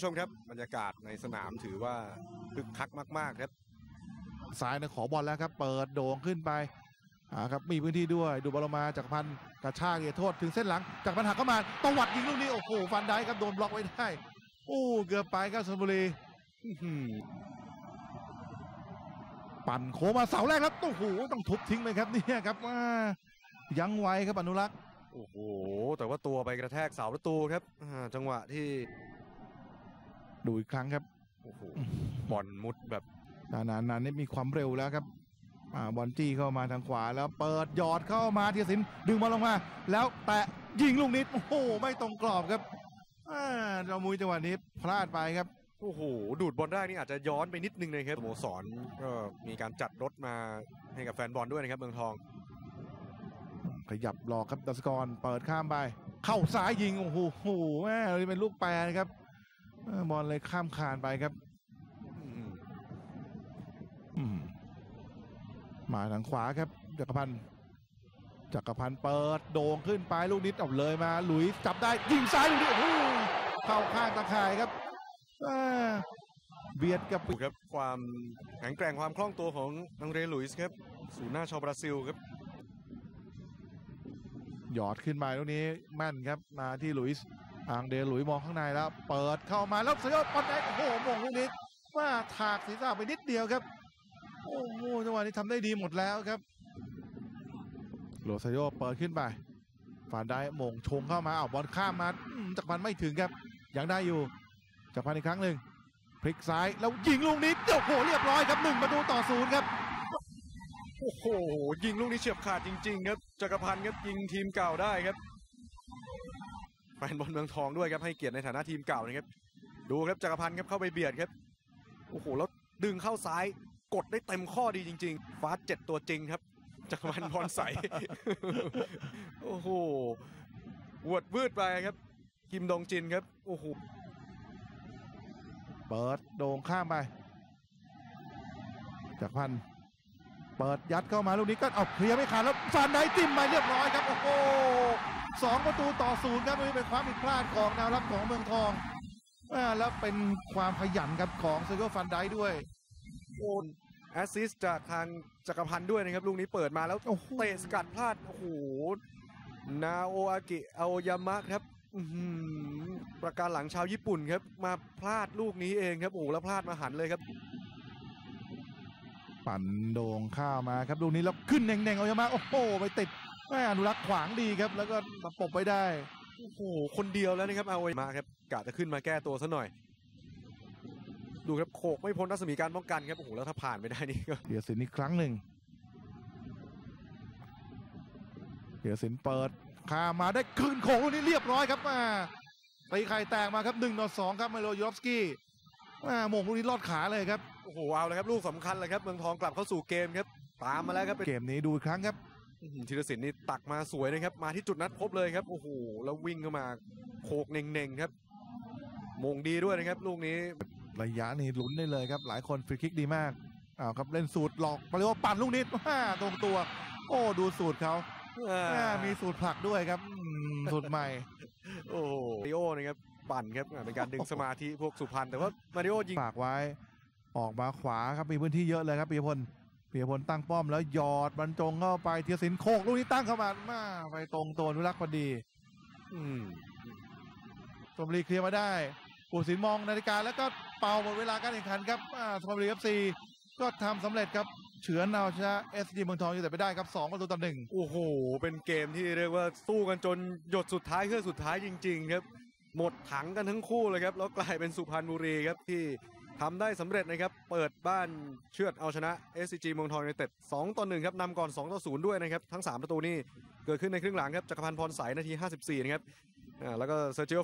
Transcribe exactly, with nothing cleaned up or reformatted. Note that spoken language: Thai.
ผู้ชมครับบรรยากาศในสนามถือว่าคึกคักมากๆครับซ้ายนะขอบอลแล้วครับเปิดโด่งขึ้นไปอ่าครับมีพื้นที่ด้วยดูบอลมาจากพันกระชากเอโทษถึงเส้นหลังจากพันหักเข้ามาตวัดยิงลูกนี้โอ้โหฟันได้ครับโดนบล็อกไว้ได้โอ้เกือบไปครับชลบุรีปั่นโค้งมาเสาแรกแล้วโอ้โหต้องทุบทิ้งเลยครับเนี่ยครับว่ายังไวครับอนุรักษ์โอ้โหแต่ว่าตัวไปกระแทกเสาประตูครับจังหวะที่ดูอีกครั้งครับโอ้โหบอลมุดแบบนานๆนี่มีความเร็วแล้วครับบอลจี้เข้ามาทางขวาแล้วเปิดหยอดเข้ามาธีรศิลป์ดึงบอลลงมาแล้วแตะยิงลูกนิดโอ้โหไม่ตรงกรอบครับเรามุยจังหวะนี้พลาดไปครับโอ้โหดูดบอลได้นี่อาจจะย้อนไปนิดนึงเลยครับสโมสรก็มีการจัดรถมาให้กับแฟนบอลด้วยนะครับเมืองทองขยับหลอกครับดัชกรเปิดข้ามไปเข้าซ้ายยิงโอ้โหแม่เลยเป็นลูกแปรครับบอลเลยข้ามคานไปครับมาทางขวาครับจักรพันธ์จักรพันธ์เปิดโด่งขึ้นไปลูกนิดออกเลยมาหลุยส์จับได้ยิงซ้ายลูกนี้โอ้โหเข้าข้างตะข่ายครับเบียดกับครับความแข็งแกร่งความคล่องตัวของอังเดรหลุยส์ครับศูนย์หน้าชาวบราซิลครับหยอดขึ้นมาลูกนี้แม่นครับมาที่หลุยส์อังเดรหลุยส์มองข้างในแล้วเปิดเข้ามาแล้วสยบปอนแดกโอ้โหมงลูกนี้ว่าถากศีรษะไปนิดเดียวครับโอ้โหจังหวะนี้ทำได้ดีหมดแล้วครับโรซาโยเปิดขึ้นไปฟานได้มงชงเข้ามาเอาบอลข้ามมาจักรพันธ์ไม่ถึงครับยังได้อยู่จักรพันธ์อีกครั้งหนึ่งพลิกซ้ายแล้วยิงลูกนี้โอ้โหเรียบร้อยครับหนึ่งประตูต่อศูนย์ครับโอ้โหยิงลูกนี้เฉียบขาดจริงๆครับจักรพันธ์ครับยิงทีมเก่าได้ครับแฟนบอลเมืองทองด้วยครับให้เกียรติในฐานะทีมเก่านะครับดูครับจักรพันธ์ครับเข้าไปเบียดครับโอ้โหแล้วดึงเข้าซ้ายกดได้เต็มข้อดีจริงๆฟาสเจ็ดตัวจริงครับจักรพันธ์พรใสโอ้โหวดวืดไปครับคิมดงจินครับโอ้โหเปิดโด่งข้ามไปจักรพันธ์เปิดยัดเข้ามาลูกนี้ก็เอาเคลียร์ไม่ขาดแล้วฟันได้จิ้มไปเรียบร้อยครับโอ้โหสองประตูต่อศูนย์ครับนี่เป็นความผิดพลาดของแนวรับของเมืองทองแล้วเป็นความขยันครับของเซอร์เกิลฟันได้ด้วยโอนแอสซิสจากทางจักรพันธ์ด้วยนะครับลูกนี้เปิดมาแล้วเตะสกัดพลาดโอ้โหนาโออากิอาโอยามะครับประการหลังชาวญี่ปุ่นครับมาพลาดลูกนี้เองครับโอ้โหแล้วพลาดมาหันเลยครับปั่นโด่งข้ามาครับลูกนี้แล้วขึ้นเน่งๆอาโอยามะโอ้โหไปติดแม่อนุรักษ์ขวางดีครับแล้วก็มาปบไปได้โอ้โหคนเดียวแล้วนะครับอาโอยามะครับกะจะขึ้นมาแก้ตัวซะหน่อยดูครับโขกไม่พ้นรัศมีการป้องกันครับโอ้โหแล้วถ้าผ่านไปได้นี่ก็เดี๋ยวสินอีกครั้งหนึ่งเดี๋ยวสินเปิดข้ามาได้คืนโขกลูกนี้เรียบร้อยครับมาตีไข่แตกมาครับหนึ่งต่อสองครับไมโลยูรอฟสกี้มาโมงลูกนี้ลอดขาเลยครับโอ้โหเอาเลยครับลูกสำคัญเลยครับเมืองทองกลับเข้าสู่เกมครับตามมาแล้วครับเกมนี้ดูอีกครั้งครับธีรศิลป์นี่ตักมาสวยนะครับมาที่จุดนัดพบเลยครับโอ้โหแล้ววิ่งเข้ามาโขกเน่งๆครับมงดีด้วยนะครับลูกนี้ระยะนี้ลุ้นได้เลยครับหลายคนฟรีคิกดีมากอ้าวครับเล่นสูตรหลอกไปเรียกว่าปั่นลูกนิดตรงตัวโอ้ดูสูตรเขามีสูตรผลักด้วยครับสูตรใหม่โอ้มาริโอนะครับปั่นครับเป็นการดึงสมาธิพวกสุพรรณแต่ว่ามาริโอยิงฝากไว้ออกมาขวาครับมีพื้นที่เยอะเลยครับปียพลปียพลตั้งป้อมแล้วหยอดบรรจงเข้าไปธีรศิลป์โคกลูกนี้ตั้งเข้ามามาไปตรงตัวอนุรักษ์พอดีอืมชลบุรีเคลียร์มาได้ผู้ตัดสินมองนาฬิกาแล้วก็เป่าหมดเวลาการแข่งขันครับชลบุรี เอฟ ซี ก็ทำสำเร็จครับเฉือนเอาชนะ เอส ซี จี เมืองทองอยู่แต่ไปได้ครับสองประตูต่อหนึ่งโอ้โหเป็นเกมที่เรียกว่าสู้กันจนหยดสุดท้ายเครื่องสุดท้ายจริงๆครับหมดถังกันทั้งคู่เลยครับแล้วกลายเป็นสุพรรณบุรีครับที่ทำได้สำเร็จนะครับเปิดบ้านเชือดเอาชนะ เอส ซี จี เมืองทองยูไนเต็ดสองต่อหนึ่งครับนำก่อนสองต่อศูนย์ด้วยนะครับทั้งสามประตูนี้เกิดขึ้นในครึ่งหลังครับจักรพันธ์พรใสนาทีห้าสิบสี่นะครับแล้วก็เซอร์จิโอ